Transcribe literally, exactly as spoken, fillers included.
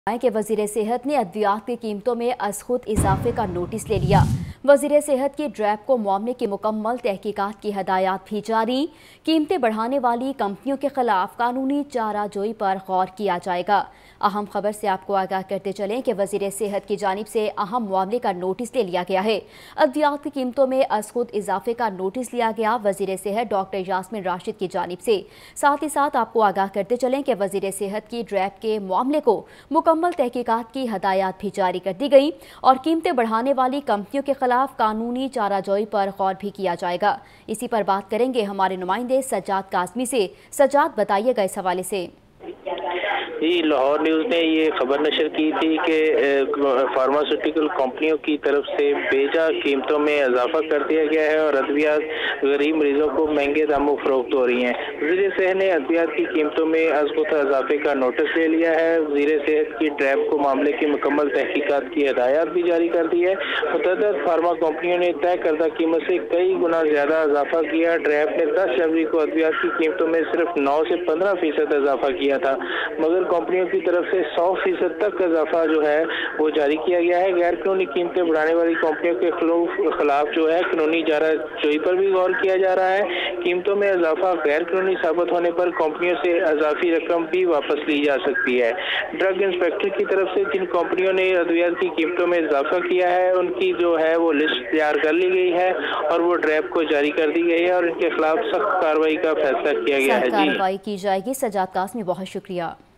कि वज़ीर सेहत ने अद्वियात की कीमतों में अज़ खुद इजाफे का नोटिस ले लिया। वज़ीर सेहत की ड्रैप को मामले की मुकम्मल तहकीकात की हदायत भी जारी। कीमतें बढ़ाने वाली कंपनियों के खिलाफ कानूनी चाराजोई पर गौर किया जाएगा। अहम खबर से आपको आगाह करते चलें कि वज़ीर सेहत की जानिब से अहम मामले का नोटिस ले लिया गया है। अद्वियात की कीमतों में अज़ खुद इजाफे का नोटिस लिया गया वज़ीर सेहत डॉक्टर यास्मीन राशिद की जानिब से। साथ ही साथ आपको आगाह करते चलें कि वज़ीर सेहत की ड्रैप के मामले को मुकम्मल तहकीकात की हदायत भी जारी कर दी गई और कीमतें बढ़ाने वाली कंपनियों के खिलाफ कानूनी चाराजोई पर गौर भी किया जाएगा। इसी पर बात करेंगे हमारे नुमाइंदे सज्जाद काज़मी से। सज्जाद, बताइएगा इस हवाले से। जी, लाहौर न्यूज़ ने ये खबर नशर की थी कि फार्मास्यूटिकल कंपनियों की तरफ से बेजा कीमतों में इजाफा कर दिया गया है और अद्वियात गरीब मरीजों को महंगे दामों फरोख्त हो रही हैं। वज़ीर सेहत ने अद्वियात की कीमतों में अज़ खुद इजाफे का नोटिस ले लिया है। वज़ीर सेहत की ड्रैप को मामले की मुकम्मल तहकीकात की हदायत भी जारी कर दी है। मुतअद्दिद फार्मा कंपनियों ने तय करदा कीमत से कई गुना ज्यादा इजाफा किया। ड्रैप ने दस जनवरी को अद्वियात की कीमतों में सिर्फ नौ से पंद्रह फीसद इजाफा किया था, मगर कंपनियों की तरफ से सौ फीसद तक इजाफा जो है वो जारी किया गया है। गैर कानूनी कीमतें बढ़ाने वाली कंपनियों के खिलाफ जो है कानूनी चाराजोई पर भी गौर किया जा रहा है। कीमतों में इजाफा गैर कानूनी साबित होने पर कंपनियों से इजाफी रकम भी वापस ली जा सकती है। ड्रग इंस्पेक्टर की तरफ से जिन कंपनियों ने अद्वियात की कीमतों में इजाफा किया है उनकी जो है वो लिस्ट तैयार कर ली गई है और वो ड्रैप को जारी कर दी गई है और इनके खिलाफ सख्त कार्रवाई का फैसला किया गया है। कार्रवाई की जाएगी। सज्जाद काज़मी, बहुत शुक्रिया।